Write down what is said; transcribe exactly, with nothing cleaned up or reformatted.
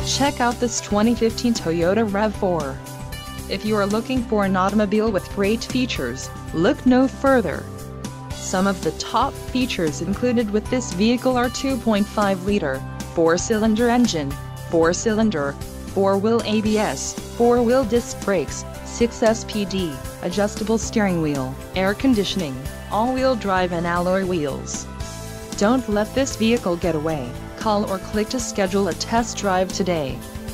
Check out this twenty fifteen Toyota RAV four. If you are looking for an automobile with great features, look no further. Some of the top features included with this vehicle are two point five liter, four-cylinder engine, four-cylinder, four-wheel A B S, four-wheel disc brakes, six S P D, adjustable steering wheel, air conditioning, all-wheel drive and alloy wheels. Don't let this vehicle get away. Call or click to schedule a test drive today.